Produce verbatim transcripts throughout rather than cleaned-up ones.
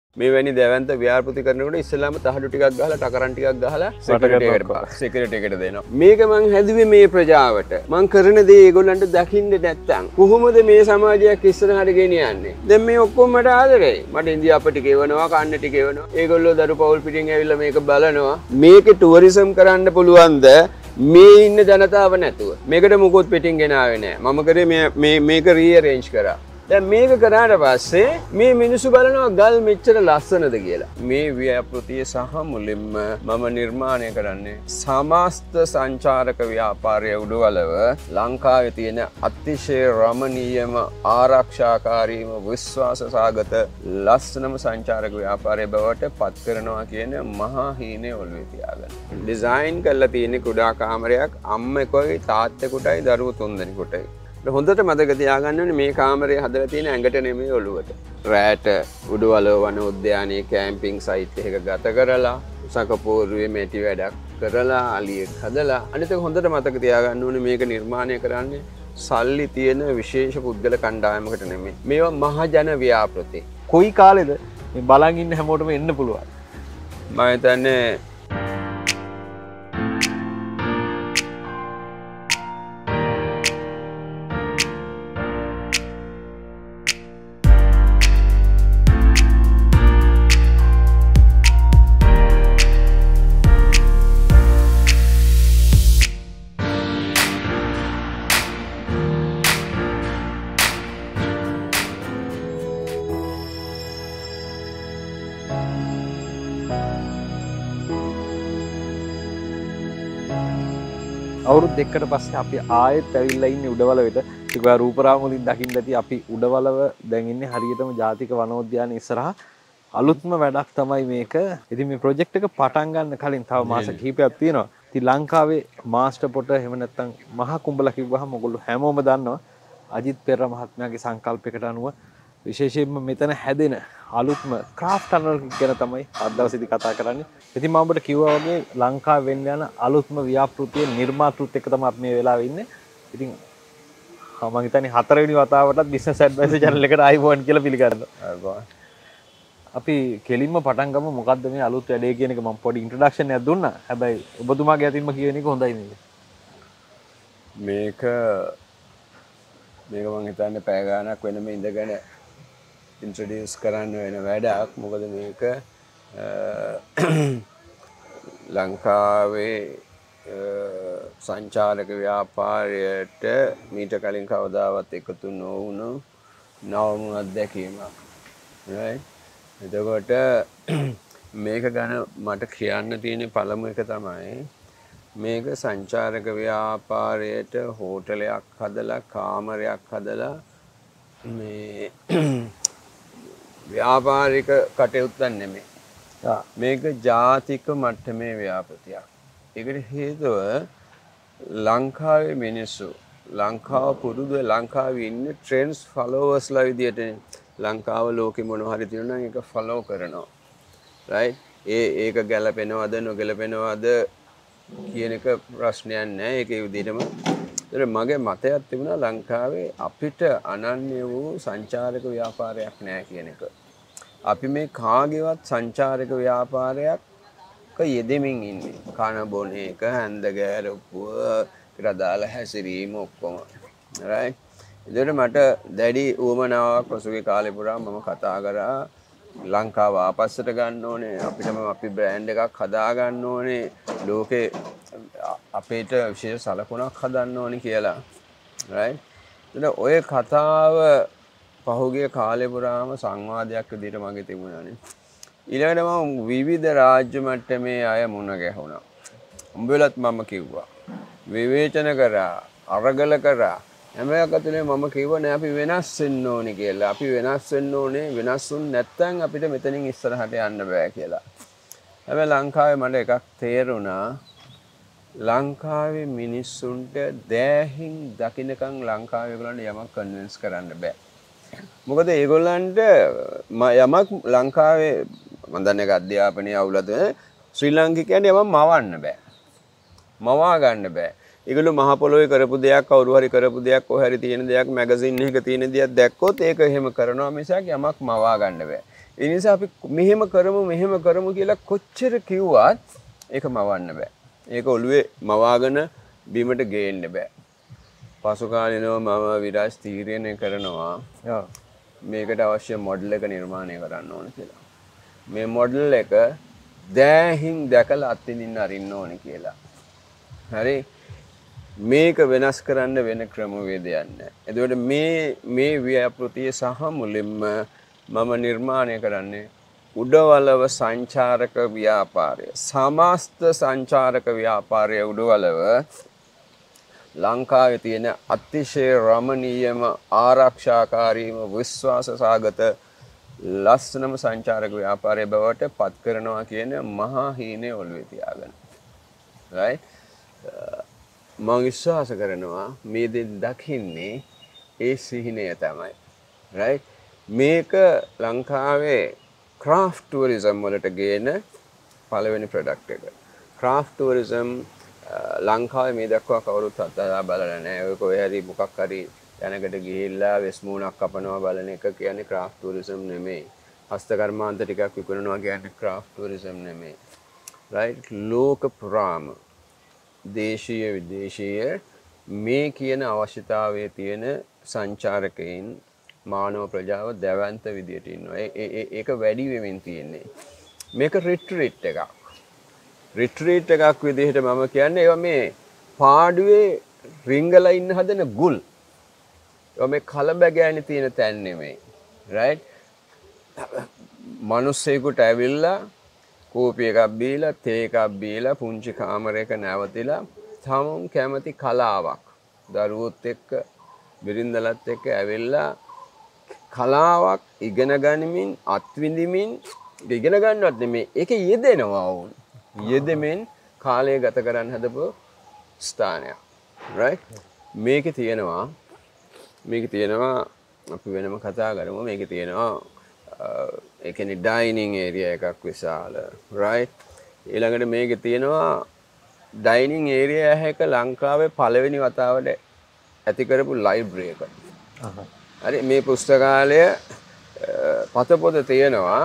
මේ වැනි දැවැන්ත ව්‍යාපෘති කරනකොට ඉස්සෙල්ලාම තහඩු ටිකක් ගහලා ටකරන් ටිකක් ගහලා සිකියුරිටි එකට සිකියුරිටි එකට දෙනවා. මේක මං හැදුවේ මේ ප්‍රජාවට. මං කරන දේ ඒගොල්ලන්ට දකින්න නැත්තම් කොහොමද මේ සමාජයක් ඉස්සරහට ගෙනියන්නේ? දැන් මේ ඔක්කොම මට ආදරේ. මට ඉන්දියාප ටික එවනවා, කන්න ටික එවනවා. ඒගොල්ලෝ දරු පවුල් පිටින් ඇවිල්ලා මේක බලනවා. මේකේ ටුවරිසම් කරන්න පුළුවන්ද? මේ ඉන්න ජනතාව නැතුව. මේකට මුකුත් පිටින් ගෙනාවේ නෑ. මම කරේ මේ මේක රීඅරේන්ජ් කරා. දැන් මේක කරාට පස්සේ මේ මිනිස්සු බලනවා ගල් මෙච්චර ලස්සනද කියලා. මේ ව්‍යාපෘතිය සහ මුලින්ම මම නිර්මාණය කරන්නේ සමස්ත සංචාරක ව්‍යාපාරය උඩවලව ලංකාවේ තියෙන අතිශය රමණීයම ආරක්ෂාකාරීම විශ්වාස සාගත ලස්සනම සංචාරක ව්‍යාපාරය බවට පත් කරනවා කියන මහා හීනේ ඔළුවේ තියාගන්න. ඩිසයින් කරලා තියෙන කුඩා කාමරයක් අම්මෙකුයි තාත්තෙකුටයි දරුවෝ තුන්දෙනෙකුටයි. හොඳට මතක තියාගන්න ඕනේ මේ කාමරය හදලා තියෙන ඇඟට නෙමෙයි ඔළුවට. රැට උඩවලව වන උද්‍යානයේ කැම්පින් සයිට් එකක ගත කරලා සකපෝරුවේ මෙටි වැඩක් කරලා අලියෙක් හදලා අනිත් එක හොඳට මතක තියාගන්න ඕනේ මේක නිර්මාණය කරන්නේ සල්ලි තියෙන විශේෂ පුද්ගල කණ්ඩායමකට නෙමෙයි. මේවා මහජන ව්‍යාපෘති. කොයි කාලෙද මේ බලන් ඉන්න හැමෝටම එන්න පුළුවන්? මම හිතන්නේ අවුරුදු දෙකකට පස්සේ අපි ආයෙත් ඇවිල්ලා ඉන්නේ උඩවලවට. ඒක රූපරාම වලින් දකින්න ඇති අපි උඩවලව දැන් ඉන්නේ හරියටම ජාතික වනෝද්‍යානයේ ඉස්සරහා. අලුත්ම වැඩක් තමයි මේක. ඉතින් මේ ප්‍රොජෙක්ට් එක පටන් ගන්න කලින් තව මාස කිහිපයක් තියෙනවා. ඉතින් ලංකාවේ මාස්ටර් පොට එහෙම නැත්නම් මහා කුඹලා කිව්වහම ඔයගොල්ලෝ හැමෝම දන්නවා. අජිත් පෙරේරා මහත්මයාගේ සංකල්පයකට අනුව විශේෂයෙන්ම මෙතන හැදෙන අලුත්ම ක්‍රාෆ්ට් ටනල් ගැන තමයි අද දවසේදී කතා කරන්නේ. ඉතින් මම ඔබට කිව්වා වගේ ලංකාවේ වෙන්න යන අලුත්ම ව්‍යාපෘතියේ නිර්මාතෘත් එක්ක තමයි අපි මේ වෙලාවේ ඉන්නේ. ඉතින් මම හිතන්නේ හතරවෙනි වතාවටත් බිස්නස් ඇඩ්වයිසර් channel එකට ආයිබෝන් කියලා පිළිගන්නවා. අපි කෙලින්ම පටන් ගමු. මොකද්ද මේ අලුත් වැඩේ කියන එක මම පොඩි ඉන්ට්‍රොඩක්ෂන් එකක් දුන්නා. හැබැයි ඔබතුමාගේ අතින්ම කියන එක හොඳයි නේද? මේක මේක මම හිතන්නේ පැය ගාණක් වෙනම ඉඳගෙන ඉන්ට්‍රොඩියුස් කරන්න වෙන වැඩක්. මොකද මේක ලංකාවේ සංචාරක ව්‍යාපාරයට මීට කලින් කවදාවත් එකතු නොවුණු නවම අත්දැකීමක්. right? එතකොට මේක ගැන මට කියන්න තියෙන පළමු එක තමයි මේක සංචාරක ව්‍යාපාරයට හෝටලයක් හදලා කාමරයක් හදලා මේ ව්‍යාපාරික කටයුත්තක් නෙමෙයි. මේක ජාතික මට්ටමේ ව්‍යාපෘතියක්. ඒකට හේතුව ලංකාවේ මිනිස්සු ලංකාව පුරුදු ලංකාවේ ඉන්න ට්‍රෙන්ඩ්ස් ෆලෝවර්ස්ලා විදියට ලංකාව ලෝකෙ මොනවා හරි තියෙනවා නම් ඒක ෆලෝ කරනවා. right? ඒ ඒක ගැලපෙනවද නොගැලපෙනවද කියන එක ප්‍රශ්නයක් නෑ. ඒකේ විදිහටම ඒතර මගේ මතයක් තිබුණා ලංකාවේ අපිට අනන්‍ය වූ සංචාරක ව්‍යාපාරයක් නෑ කියන එක. අපි මේ කාගේවත් සංචාරක ව්‍යාපාරයක් යෙදෙමින් ඉන්නේ. කන බොන එක, හැන්ද ගෑරපුව, රදාල හැසිරීම ඔක්කොම. right? ඒතර මට දැඩි උවමනාවක් පසුගිය කාලේ පුරා මම කතා කරා ලංකාව ආපස්සට ගන්න ඕනේ, අපිටම අපි බ්‍රෑන්ඩ් එකක් හදා ගන්න ඕනේ, ලෝකේ අපේට විශේෂ සලකුණක් හදන්න ඕනේ කියලා. right? එතන ඔය කතාව පහුගිය කාලේ පුරාම සංවාදයක් විදිහට මගේ තිබුණානේ. ඊළඟට මම විවිධ රාජ්‍ය මට්ටමේ අය මුණ ගැහුණා. උඹලත් මම කිව්වා. විවේචන කරා, අරගල කරා. හැම එකක් ඇතුලේ මම කිව්වා නෑ අපි වෙනස් වෙන්න ඕනේ කියලා. අපි වෙනස් වෙන්න ඕනේ. වෙනස් වුන් නැත්නම් අපිට මෙතනින් ඉස්සරහට යන්න බෑ කියලා. හැබැයි ලංකාවේ මට එකක් තේරුණා. ලංකාවේ මිනිස්සුන්ට දෑහින් දකින්නකම් ලංකාවේ ඒගොල්ලන්ට යමක් කන්වින්ස් කරන්න බෑ. මොකද ඒගොල්ලන්ට යමක් ලංකාවේ මම දන්නේ ඒක අධ්‍යාපනයේ අවුලද ශ්‍රී ලාංකිකයන්ට යමක් මවන්න බෑ. මවා ගන්න බෑ. ඒගොල්ලෝ මහ පොළොවේ කරපු දෙයක් කවුරු හරි කරපු දෙයක් කොහේ හරි තියෙන දෙයක් මැගසින් එකක තියෙන දෙයක් දැක්කොත් ඒක එහෙම කරනවා මිසක් යමක් මවා ගන්න බෑ. ඒ නිසා අපි මෙහෙම කරමු මෙහෙම කරමු කියලා කොච්චර කිව්වත් ඒක මවන්න බෑ. ඒක ඔළුවේ මවාගෙන බීමට ගේන්න බෑ. පසු කාලිනව මම විරාජ් තීරණය කරනවා මේකට අවශ්‍ය මොඩල් එක නිර්මාණය කරන්න ඕන කියලා. මේ මොඩල් එක දෑහින් දැකලා අත්විඳින්න අරින්න ඕන කියලා. හරි මේක වෙනස් කරන්න වෙන ක්‍රමවේදයක් නැහැ. එතකොට මේ මේ ව්‍යාපෘතිය සහ මුලින්ම මම නිර්මාණය කරන්නේ උඩවලව සංචාරක ව්‍යාපාරය. සමස්ත සංචාරක ව්‍යාපාරය උඩවලව ලංකාවේ තියෙන අතිශය රමණීයම ආරක්ෂාකාරීම විශ්වාස සාගත ලස්සනම සංචාරක ව්‍යාපාරය බවට පත් කරනවා කියන මහා හීනේ ඔළුවේ තියාගන්න. right මම විශ්වාස කරනවා මේ දෙන්න දකින්නේ ඒ සිහිනය තමයි. right මේක ලංකාවේ craft tourism වලට ගේන පළවෙනි product එක. craft tourism ලංකාවේ මේ දක්වා කවුරුත් අත්දැකලා බලලා නැහැ. ඔය කොහේ හරි මොකක් හරි තැනකට ගිහිල්ලා වෙස්මුණක් කපනවා බලන එක කියන්නේ craft tourism නෙමෙයි. හස්තකර්මාන්ත ටිකක් විකුණනවා කියන්නේ craft tourism නෙමෙයි. right ලෝක පුරාම දේශීය විදේශීය මේ කියන අවශ්‍යතාවයේ තියෙන සංචාරකයන් මානව ප්‍රජාව දැවැන්ත විදියට ඉන්නවා. ඒ ඒක වැඩි වෙමින් තියෙන්නේ. මේක රිට්‍රීට් එකක්. රිට්‍රීට් එකක් විදිහට මම කියන්නේ ඒවා මේ පාඩුවේ රිංගලා ඉන්න හදන ගුල්. ඒවා මේ කලබගෑනි තියෙන තැන් නෙමෙයි. right? මිනිස්සෙකුට ඇවිල්ලා කෝපි එකක් බීලා තේ එකක් බීලා පුංචි කාමරයක නැවතිලා තමන් කැමති කලාවක් දරුවොත් එක්ක බිරින්දලත් එක්ක ඇවිල්ලා කලාවක් ඉගෙන ගනිමින් අත්විඳිමින් ඉගෙන ගන්නවත් නෙමෙයි ඒක යෙදෙනවා වුන් යෙදෙමින් කාලය ගත කරන්න හදපු ස්ථානයක් right මේකේ තියෙනවා මේකේ තියෙනවා අපි වෙනම කතා කරමු මේකේ තියෙනවා ඒ කියන්නේ ඩයිනින් ඒරියා එකක් විශාල right ඊළඟට මේකේ තියෙනවා ඩයිනින් ඒරියා එකක ලංකාවේ පළවෙනි වතාවට ඇති කරපු ලයිබ්‍රරි එක. හරි මේ පුස්තකාලය පතපොත තියෙනවා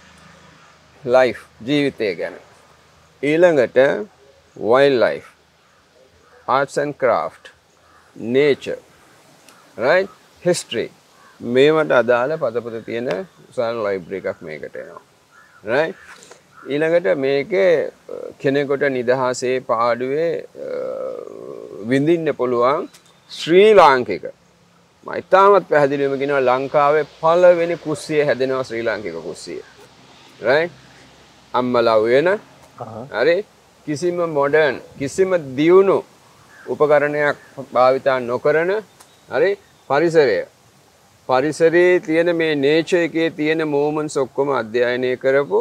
ලයිෆ් ජීවිතය ගැන. ඊළඟට wild life arts and craft nature right history මේවට අදාළ පතපොත තියෙන විශාල ලයිබ්‍රරි එකක් මේකට එනවා. right ඊළඟට මේකේ කෙනෙකුට නිදහසේ පාඩුවේ විඳින්න පුළුවන් ශ්‍රී ලාංකික මම ඉතාමත් පැහැදිලිවම කියනවා ලංකාවේ පළවෙනි කුස්සිය හැදෙනවා ශ්‍රී ලාංකික කුස්සිය. right අම්මලා වෙන හරි කිසිම මොඩර්න් කිසිම දියුණු උපකරණයක් භාවිතා නොකරන හරි පරිසරය පරිසරයේ තියෙන මේ නේචර් එකේ තියෙන මොමන්ට්ස් ඔක්කොම අධ්‍යයනය කරපු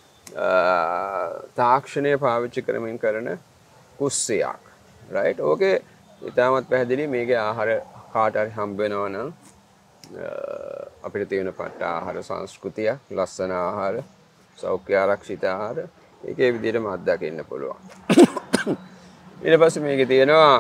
තාක්ෂණය පාවිච්චි කරමින් කරන කුස්සියක්. right ඕකේ ඉතාමත් පැහැදිලි මේකේ ආහාර කාට හරි හම්බ වෙනවා නම් අපිට තියෙන පට්ට ආහාර සංස්කෘතිය ලස්සන ආහාර සෞඛ්‍ය ආරක්ෂිත ආහාර ඒකේ විදිහටම අත්දකින්න පුළුවන්. ඊට පස්සේ මේකේ තියෙනවා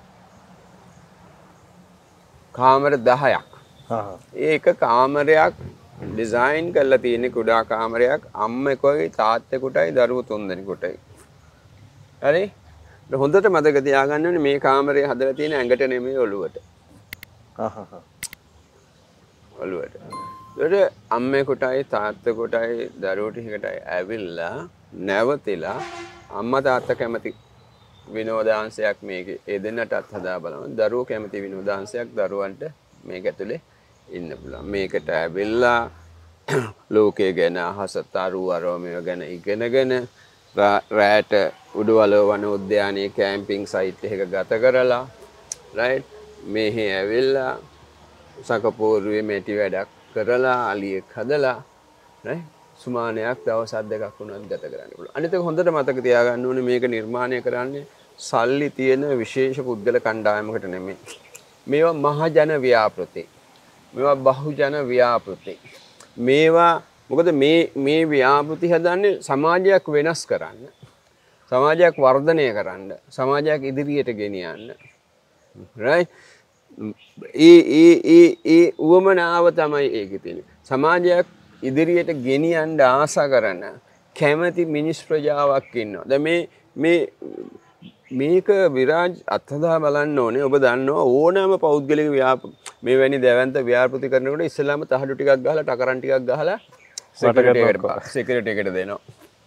කාමර දහයක්. ඒක කාමරයක් ඩිසයින් කරලා තියෙන කුඩා කාමරයක් අම්මෙකුයි තාත්තෙකුටයි දරුවෝ තුන්දෙනෙකුටයි. හරි? හොඳට මතක තියාගන්න ඕනේ මේ කාමරය හදලා තියෙන ඇඟට නෙමෙයි ඔළුවට. හහ හහ. ඔළුවට. ඒකට අම්මෙකුටයි තාත්තෙකුටයි දරුවෝ ටිකටයි ඇවිල්ලා නැවතිලා අම්මා තාත්තා කැමති විනෝදාංශයක් මේකේ ඒ දෙන්නටත් හදා බලන්න. දරුවෝ කැමති විනෝදාංශයක් දරුවන්ට මේක ඇතුලේ ඉන්න පුළුවන්. මේකට ඇවිල්ලා ලෝකයේ ගැන අහස තරු අරෝමය ගැන ඉගෙනගෙන රැට උඩවලව වන උද්‍යානයේ කැම්පින් සයිට් එකක ගත කරලා රයිට් මෙහි ඇවිල්ලා සකපෝරුවේ මෙටි වැඩක් කරලා අලියෙක් හදලා රයිට් සුමානයක් දවස් දෙකක් වුණත් ගත කරන්න පුළුවන්. අනිත් එක හොඳට මතක තියාගන්න ඕනේ මේක නිර්මාණය කරන්නේ සල්ලි තියෙන විශේෂ පුද්ගල කණ්ඩායමකට නෙමෙයි. මේවා මහජන ව්‍යාපෘති. මේවා බහුජන ව්‍යාපෘති. මේවා මොකද මේ මේ ව්‍යාපෘති හදන්නේ සමාජයක් වෙනස් කරන්න. සමාජයක් වර්ධනය කරන්න. සමාජයක් ඉදිරියට ගෙනියන්න. right? ඒ ඒ ඒ ඒ උවමනාව තමයි ඒකේ තියෙන්නේ. සමාජයක් ඉදිරියට ගෙනියන්න ආසා කරන කැමැති මිනිස් ප්‍රජාවක් ඉන්නවා. දැන් මේ මේ මේක විරාජ් අත්හදා බලන්න ඕනේ. ඔබ දන්නවා ඕනෑම පෞද්ගලික ව්‍යාප මේ වැනි දැවැන්ත ව්‍යාපෘති කරනකොට ඉස්සෙල්ලාම තහඩු ටිකක් ගහලා ටකරන් ටිකක් ගහලා සිකියුරිටි එකට සිකියුරිටි එකට දෙනවා.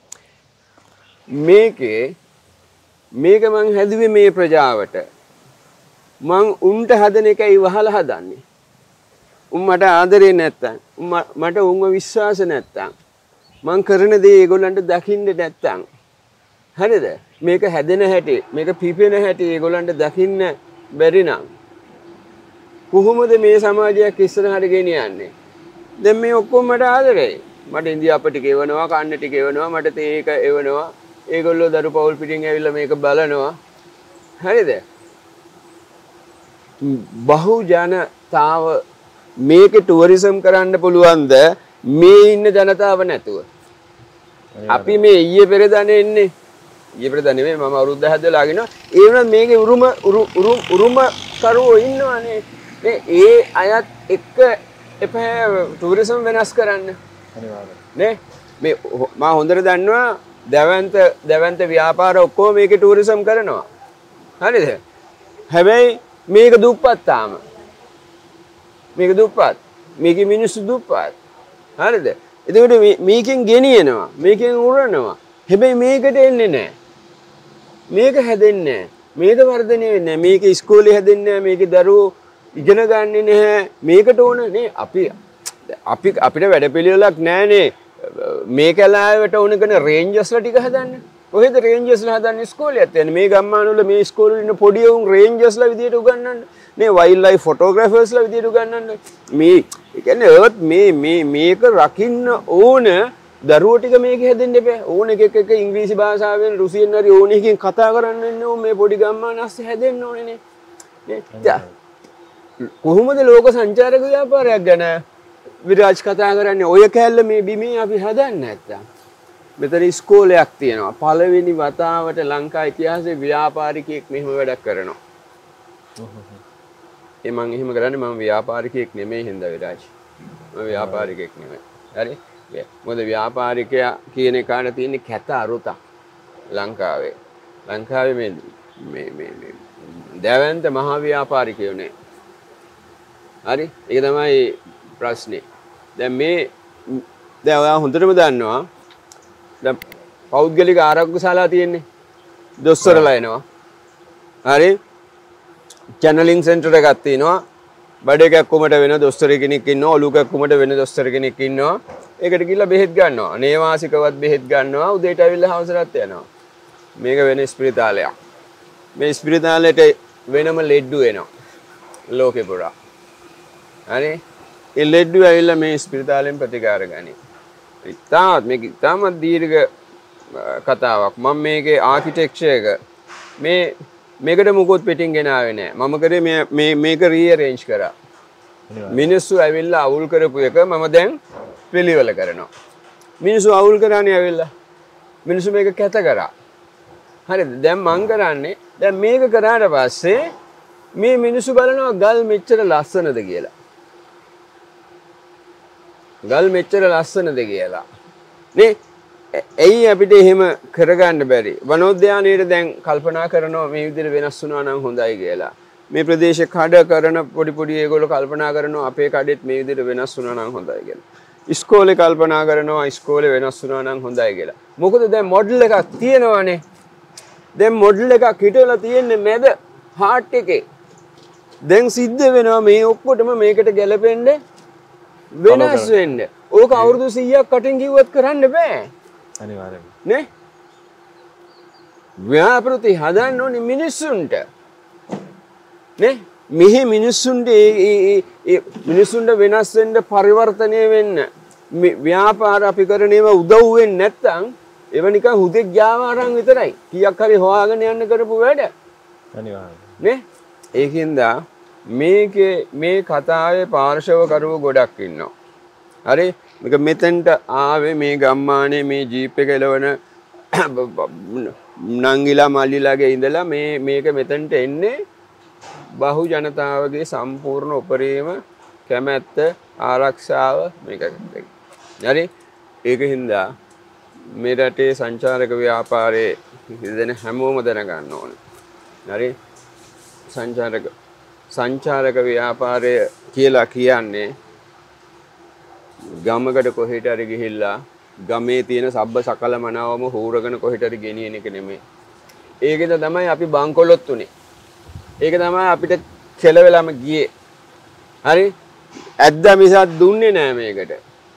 මේකේ මේක මං හැදුවේ මේ ප්‍රජාවට. මං උන්ට හදන එකයි වහලා හදන්නේ. උන් මට ආදරේ නැත්තම්, මට උන්ව විශ්වාස නැත්තම්, මං කරන දේ ඒගොල්ලන්ට දකින්න නැත්තම්, හරිද? මේක හැදෙන හැටි, මේක පිපෙන හැටි ඒගොල්ලන්ට දකින්න බැරි නම් කොහොමද මේ සමාජයක් ඉස්සරහට ගෙනියන්නේ? දැන් මේ ඔක්කොම මට ආදරේ. මට ඉන්දියාප ටික එවනවා, කන්න ටික එවනවා, මට තේක එවනවා. ඒගොල්ලෝ දරු පවුල් පිටින් ඇවිල්ලා මේක බලනවා. හරිද? බහු ජනතාව මේකේ ටුවරිසම් කරන්න පුළුවන්ද මේ ඉන්න ජනතාව නැතුව? අපි මේ ඊයේ පෙරදනේ ඉන්නේ. ඊයේ පෙරද නෙමෙයි මම අවුරුදු දහයක් දලා ගෙනවා. ඒ වුණත් මේකේ උරුම උරුම උරුම කරෝ ඉන්නවනේ. මේ ඒ අයත් එක්ක එපෑ ටුවරිසම් වෙනස් කරන්න. අනිවාර්යයෙන්. නේ මේ මම හොඳට දන්නවා දැවැන්ත දැවැන්ත ව්‍යාපාර ඔක්කොම මේකේ ටුවරිසම් කරනවා. හරිද? හැබැයි මේක දුප්පත් තාම. මේක දුප්පත්. මේකේ මිනිස්සු දුප්පත්. හරිද? එතකොට මේකෙන් ගෙනියනවා. මේකෙන් උරනවා. හැබැයි මේකට එන්නේ නැහැ. මේක හැදෙන්නේ නැහැ. මේක වර්ධනය වෙන්නේ නැහැ. මේක ඉස්කෝලේ හැදෙන්නේ නැහැ. මේකේ දරුවෝ ඉගෙන ගන්නේ නැහැ. මේකට ඕන නේ අපි අපි අපිට වැඩපිළිවෙලක් නැහැනේ. මේ කලාවට ඕන කරන රේන්ජර්ස්ලා ටික හදන්න. කොහෙද රේන්ජර්ස්ලා හදන්නේ? ඉස්කෝලේත් යන්නේ. මේ ගම්මානවල මේ ඉස්කෝලේ ඉන්න පොඩි උන් රේන්ජර්ස්ලා විදියට උගන්වන්න. නේ වයිල්ඩ් ලයිෆ් ෆොටෝග්‍රැෆර්ස්ලා විදියට උගන්වන්න. මේ ඒ කියන්නේ ඒත් මේ මේ මේක රකින්න ඕන දරුවෝ ටික මේක හැදෙන්න එපා. ඕන එක එක ඉංග්‍රීසි භාෂාවෙන් රුසියෙන් හරි ඕන එකකින් කතා කරන්න ඉන්න ඕන මේ පොඩි ගම්මාන ඇස්සේ හැදෙන්න ඕනේ නේ. නේ. කොහොමද ලෝක සංචාරක ව්‍යාපාරයක් ගැන විරාජ් කතා කරන්නේ? ඔය කැලේ මේ බිමේ අපි හදන්නේ නැත්තම්. මෙතන ඉස්කෝලයක් තියෙනවා. පළවෙනි වතාවට ලංකා ඉතිහාසයේ ව්‍යාපාරිකයෙක් මෙහෙම වැඩක් කරනවා. ඒ මං එහෙම කරන්නේ මම ව්‍යාපාරිකයෙක් නෙමෙයි හින්දා විරාජ්. මම ව්‍යාපාරිකයෙක් නෙමෙයි. හරි? මොකද ව්‍යාපාරිකයා කියන එකට තියෙන කැත අරුතක් ලංකාවේ. ලංකාවේ මේ මේ මේ මේ දැවැන්ත මහා ව්‍යාපාරිකයෝ නේ. හරි? ඒක තමයි ප්‍රශ්නේ. දැන් මේ දැන් ඔයා හොඳටම දන්නවා දැන් පෞද්ගලික ආරක්ෂක ශාලා තියෙන්නේ. දොස්තරලා එනවා. හරි? චැනලින් සෙන්ටර් එකක් තියෙනවා. බඩේ කැක්කුමට වෙන දොස්තර කෙනෙක් ඉන්නවා. ඔලු කැක්කුමට වෙන දොස්තර කෙනෙක් ඉන්නවා. ඒකට ගිහිල්ලා බෙහෙත් ගන්නවා. නේවාසිකවත් බෙහෙත් ගන්නවා. උදේට ඇවිල්ලා හවසට යනවා. මේක වෙන ස්පිරිතාලයක්. මේ ස්පිරිතාලෙට වෙනම ලෙඩ්ඩු එනවා. ලෝකේ පුරා. හරි? ඒ ලෙඩ්ඩු ඇවිල්ලා මේ ස්පිරිතාලෙන් ප්‍රතිකාර ගනී. ඉතාමත් මේක ඉතාමත් දීර්ඝ කතාවක්. මම මේකේ ආකිටෙක්චර් එක මේ මේකට මොකොත් පිටින් ගෙනාවේ නෑ. මම කරේ මේ මේක රීඅරේන්ජ් කරා. මිනිස්සු ඇවිල්ලා අවුල් කරපු එක මම දැන් පිළිවෙල කරනවා. මිනිස්සු අවුල් කරානේ ඇවිල්ලා. මිනිස්සු මේක කැත කරා. හරිද? දැන් මං කරන්නේ දැන් මේක කරාට පස්සේ මේ මිනිස්සු බලනවා ගල් මෙච්චර ලස්සනද කියලා. ගල් මෙච්චර ලස්සනද කියලා. නේ? ඇයි අපිට එහෙම කරගන්න බැරි? වනෝද්‍යානයේ දැන් කල්පනා කරනවා මේ විදිහට වෙනස් වුණා නම් හොඳයි කියලා. මේ ප්‍රදේශ කඩ කරන පොඩි පොඩි ඒගොල්ලෝ කල්පනා කරනවා අපේ කඩෙත් මේ විදිහට වෙනස් වුණා නම් හොඳයි කියලා. ඉස්කෝලේ කල්පනා කරනවා ඉස්කෝලේ වෙනස් වුණා නම් හොඳයි කියලා. මොකද දැන් මොඩල් එකක් තියෙනවානේ. දැන් මොඩල් එකක් හිටවලා තියෙන්නේ මැද හાર્ට් එකේ. දැන් සිද්ධ වෙනවා මේ ඔක්කොටම මේකට ගැලපෙන්න වෙනස් වෙන්න. ඕක අවුරුදු සීයක් කටින් කිව්වත් කරන්න බෑ. අනිවාර්යයෙන්. නේ? ව්‍යාපෘති හදන්න ඕනේ මිනිස්සුන්ට. නේ? මෙහි මිනිස්සුන්ට ඒ ඒ මිනිස්සුන්ට වෙනස් වෙන්න පරිවර්තනය වෙන්න ව්‍යාපාර අපි කරන ඒවා උදව් වෙන්නේ නැත්නම් ඒව නිකන් හුදෙක් ජාවාරම් විතරයි. කීයක් හරි හොයාගෙන යන්න කරපු වැඩ. අනිවාර්යයෙන්. නේ? ඒකින්ද මේකේ මේ කතාවේ පාර්ශවකරුවෝ ගොඩක් ඉන්නවා. හරි? මේක මෙතෙන්ට ආවේ මේ ගම්මානේ මේ ජීප් එක එලවන නංගිලා මල්ලිලාගේ ඉඳලා මේ මේක මෙතෙන්ට එන්නේ බහු ජනතාවගේ සම්පූර්ණ උපරිම කැමැත්ත ආරක්ෂාව මේක හරි ඒකින්ද මේ රටේ සංචාරක ව්‍යාපාරයේ ඉදෙන හැමෝම දැනගන්න ඕනේ. හරි සංචාරක සංචාරක ව්‍යාපාරය කියලා කියන්නේ ගමකට කොහෙට හරි ගිහිල්ලා ගමේ තියෙන සබ්බ සකල මනාවම හූරගෙන කොහෙට හරි ගෙනියන එක නෙමෙයි. ඒකෙද තමයි අපි බංකොලොත් උනේ. ඒක තමයි අපිට කෙලවෙලම ගියේ. හරි ඇද්දා මිසක් දුන්නේ නෑ මේකට.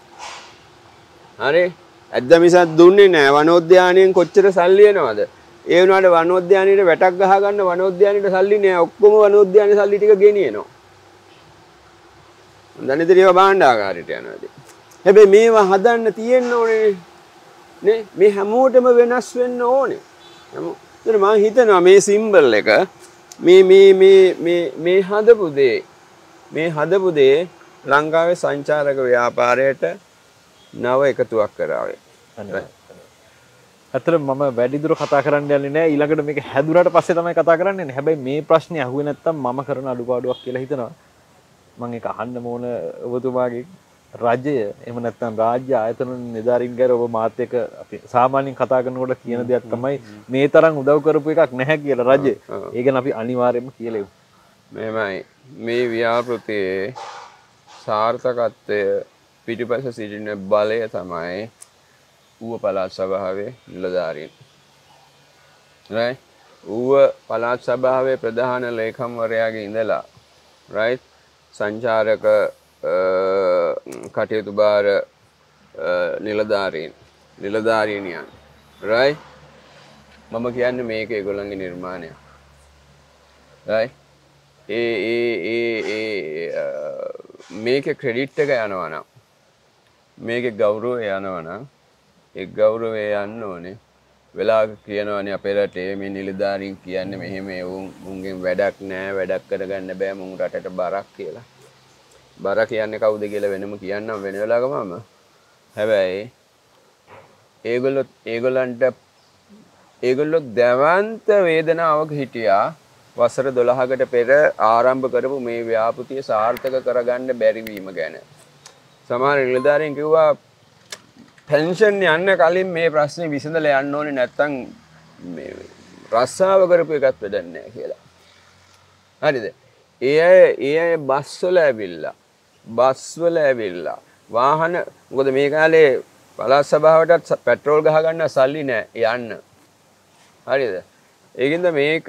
හරි ඇද්දා මිසක් දුන්නේ නෑ. වනෝද්‍යානයෙන් කොච්චර සල්ලි එනවද? ඒ වුණාට වනෝද්‍යානයේ වැටක් ගහ ගන්න වනෝද්‍යානයේ සල්ලි නෑ. ඔක්කොම වනෝද්‍යානයේ සල්ලි ටික ගෙනියනවා. දනිතරිව භාණ්ඩාගාරයට යනවා. හැබැයි මේවා හදන්න තියෙන්න ඕනේ නේ. මේ හැමෝටම වෙනස් වෙන්න ඕනේ. හැමෝ. ඒතර මම හිතනවා මේ සිම්බල් එක මේ මේ මේ මේ මේ හදපු දේ මේ හදපු දේ ලංකාවේ සංචාරක ව්‍යාපාරයට නව එකතුවක් කරාවේ. ඇත්තට මම වැඩිදුර කතා කරන්න යන්නේ නැහැ. ඊළඟට මේක හැදුරට පස්සේ තමයි කතා කරන්නේ. හැබැයි මේ ප්‍රශ්නේ අහුවේ නැත්තම් මම කරන අඩුපාඩුවක් කියලා හිතනවා. මම ඒක අහන්න ඕන ඔබතුමාගේ රජය එහෙම නැත්නම් රාජ්‍ය ආයතන නිලධාරීන් ගැන ඔබ මාත් එක්ක අපි සාමාන්‍යයෙන් කතා කරනකොට කියන දෙයක් තමයි මේ තරම් උදව් කරපු එකක් නැහැ කියලා රජය. ඒ ගැන අපි අනිවාර්යයෙන්ම කියලෙමු. මෙහෙමයි මේ ව්‍යාපෘතියේ සාර්ථකත්වය පිටිපස්ස සිටින බලය තමයි ඌව පළාත් සභාවේ නිලධාරීන්. right ඌව පළාත් සභාවේ ප්‍රධාන ලේකම්වරයාගේ ඉඳලා right සංචාරක කටයුතු බාර නිලධාරීන් නිලධාරීනියන් right මම කියන්නේ මේක ඒගොල්ලන්ගේ නිර්මාණයක් right ඒ ඒ ඒ ඒ මේකේ ක්‍රෙඩිට් එක යනවා නම් මේකේ ගෞරවය යනවා නම් ඒ ගෞරවය යන්න ඕනේ වෙලාවක කියනවානේ අපේ රටේ මේ නිලධාරීන් කියන්නේ මෙහෙම උන් මුන්ගෙන් වැඩක් නැහැ වැඩක් කරගන්න බෑ මුන් රටට බරක් කියලා. බර කියන්නේ කවුද කියලා වෙනම කියන්නම් වෙන වෙලාවක මම. හැබැයි ඒගොල්ලෝ ඒගොල්ලන්ට ඒගොල්ලෝ දැවන්ත වේදනාවක හිටියා වසර දොළහකට පෙර ආරම්භ කරපු මේ ව්‍යාපෘතිය සාර්ථක කරගන්න බැරි වීම ගැන. සමහර නිලධාරීන් කිව්වා පෙන්ෂන් යන්න කලින් මේ ප්‍රශ්නේ විසඳලා යන්න ඕනේ නැත්තම් මේ රස්සාව කරපු එකත් වැඩක් නැහැ කියලා. හරිද? ඒ අය ඒ අය බස් වල ඇවිල්ලා බස් වල ඇවිල්ලා වාහන මොකද මේ කාලේ පළාත් සභාවටත් පෙට්‍රෝල් ගහ ගන්න සල්ලි නැහැ යන්න. හරිද? ඒකින්ද මේක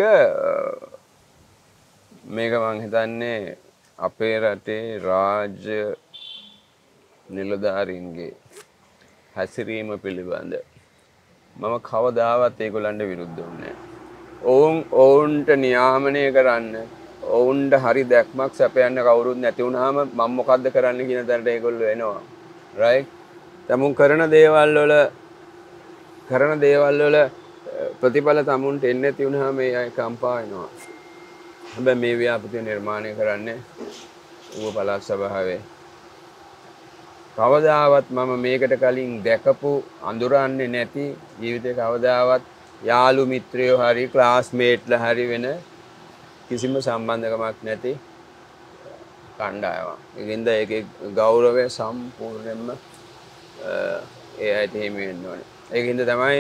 මේක මං හිතන්නේ අපේ රටේ රාජ්‍ය නිලධාරීන්ගේ හැසිරීම පිළිබඳ මම කවදාවත් ඒගොල්ලන්ට විරුද්ධ වුණේ නැහැ. ඔවුන් ඔවුන්ට නියාමනය කරන්න ඔවුන්ට හරි දැක්මක් සැපයන්න කවුරුත් නැති වුණාම මම මොකද්ද කරන්න කියන තැනට ඒගොල්ලෝ එනවා. right? තමුන් කරන දේවල් වල කරන දේවල් වල ප්‍රතිඵල තමුන්ට එන්නේ නැති වුණාම මේ අය කම්පා වෙනවා. හැබැයි මේ ව්‍යාපෘතිය නිර්මාණය කරන්නේ ඌව පළාත් සභාවේ කවදාවත් මම මේකට කලින් දැකපු අඳුරන්නේ නැති ජීවිතේ කවදාවත් යාළු මිත්‍රයෝ හරි ක්ලාස්මේට්ලා හරි වෙන කිසිම සම්බන්ධකමක් නැති කණ්ඩායමක්. ඒකින්ද ඒකේ ගෞරවය සම්පූර්ණයෙන්ම ඒ අයට හිමි වෙන්න ඕනේ. ඒකින්ද තමයි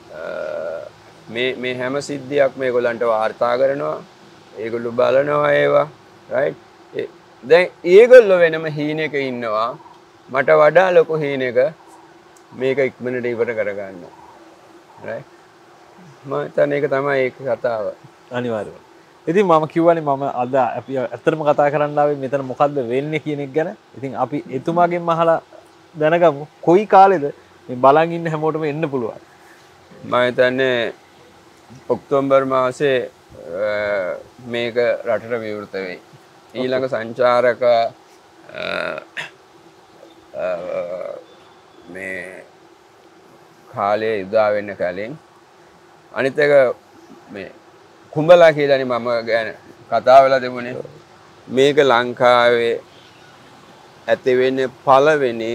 මේ මේ හැම සිද්ධියක් මේගොල්ලන්ට වාර්තා කරනවා. ඒගොල්ලෝ බලනවා ඒවා. right? දැන් ඒගොල්ලෝ වෙනම හීනෙක ඉන්නවා. මට වඩා ලොකු හීනෙක මේක ඉක්මනට ඉවර කරගන්න. right? මම හිතන්නේ ඒක තමයි ඒක කතාව. අනිවාර්යයෙන්. ඉතින් මම කිව්වනේ මම අද අපි ඇත්තටම කතා කරන්න ආවේ මෙතන මොකද්ද වෙන්නේ කියන එක ගැන. ඉතින් අපි එතුමාගෙන් අහලා දැනගමු කොයි කාලෙද මේ බලන් ඉන්න හැමෝටම එන්න පුළුවන්. මම හිතන්නේ ඔක්තෝබර් මාසේ මේක රටට විවෘත වෙයි. ඊළඟ සංචාරක මේ කාලේ උදා වෙන්න කලින් අනිත් එක මේ කුඹලා කියලානේ මම ගැන කතා වෙලා තිබුණේ මේක ලංකාවේ ඇති වෙන්නේ පළවෙනි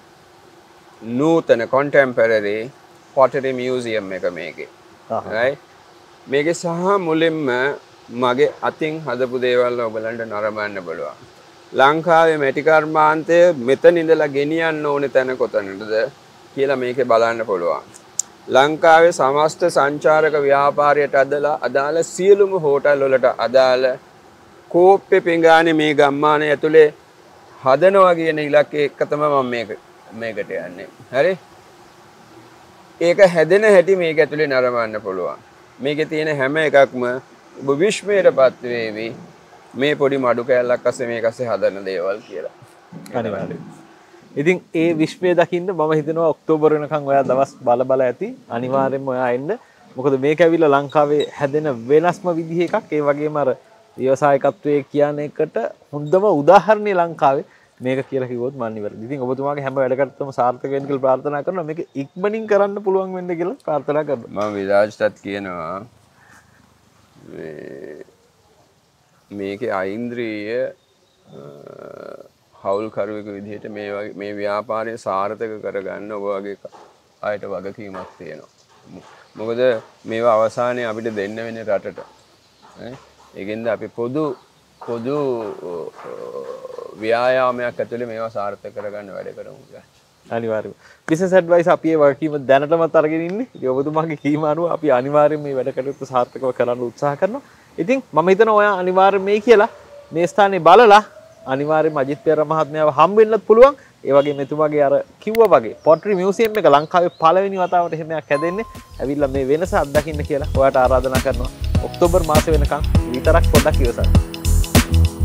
නූතන contemporary pottery museum එක මේකේ. right? මේකේ සහ මුලින්ම මගේ අතින් හදපු දේවල් ඔයගලන්ට නරඹන්න බලනවා. ලංකාවේ මැටි කර්මාන්තය මෙතන ඉඳලා ගෙනියන්න ඕනේ තැන කොතනද කියලා මේකේ බලන්න පුළුවන්. ලංකාවේ සමස්ත සංචාරක ව්‍යාපාරයට අදාළ අදාළ සියලුම හෝටල් වලට අදාළ කෝප්පේ පිඟානේ මේ ගම්මානය ඇතුලේ හදනවා කියන ඉලක්කය එක තමයි මම මේක මේකට යන්නේ. හරි? ඒක හැදෙන හැටි මේක ඇතුලේ නරඹන්න පුළුවන්. මේකේ තියෙන හැම එකක්ම ඔබ විශ්මයටපත් වේවි. මේ පොඩි මඩු කෑල්ලක් අස්සේ මේක අස්සේ හදන දේවල් කියලා. අනිවාර්යයෙන්. ඉතින් ඒ විශ්මය දකින්න මම හිතනවා ඔක්තෝබර් වෙනකන් ඔයා දවස් බල බල ඇති. අනිවාර්යෙන්ම ඔයා එන්න. මොකද මේක ඇවිල්ලා ලංකාවේ හැදෙන වෙනස්ම විදිහ එකක්. ඒ වගේම අර ව්‍යවසායකත්වයේ කියන එකට හොඳම උදාහරණය ලංකාවේ මේක කියලා කිව්වොත් මම නිවැරදි. ඉතින් ඔබතුමාගේ හැම වැඩකටම සාර්ථක වෙන්න කියලා ප්‍රාර්ථනා කරනවා. මේක ඉක්මනින් කරන්න පුළුවන් වෙන්න කියලා ප්‍රාර්ථනා කරනවා. මම විරාජ්ටත් කියනවා මේ මේකේ අයින්ද්‍රිය හවුල්කරුවෙකු විදිහට මේ වගේ මේ ව්‍යාපාරය සාර්ථක කරගන්න ඔබ වගේ අයට වගකීමක් තියෙනවා. මොකද මේවා අවසානයේ අපිට දෙන්න වෙන්නේ රටට. ඈ ඒකෙන්ද අපි පොදු පොදු ව්‍යායාමයක් ඇතුලේ මේවා සාර්ථක කරගන්න වැඩ කරමු. අනිවාර්යයෙන්ම බිස්නස් ඇඩ්වයිස් අපි ඒ වගකීම දැනටමත් අරගෙන ඉන්නේ. ඉතින් ඔබතුමාගේ කීම අනුව අපි අනිවාර්යයෙන් මේ වැඩ කටයුතු සාර්ථකව කරන්න උත්සාහ කරනවා. ඉතින් මම හිතනවා ඔයා අනිවාර්යයෙන් මේ කියලා මේ ස්ථානේ බලලා අනිවාර්යයෙන්ම අජිත් පෙරේරා මහත්මයාව හම් වෙන්නත් පුළුවන්. ඒ වගේම එතුමාගේ අර කිව්වා වගේ පොට්‍රි මියුසියම් එක ලංකාවේ පළවෙනි වතාවට එහෙම එකක් හැදෙන්නේ. ඇවිල්ලා මේ වෙනස අත්දකින්න කියලා ඔයාට ආරාධනා කරනවා. ඔක්තෝබර් මාසෙ වෙනකන් විතරක් පොඩ්ඩක් ඉවසන්න.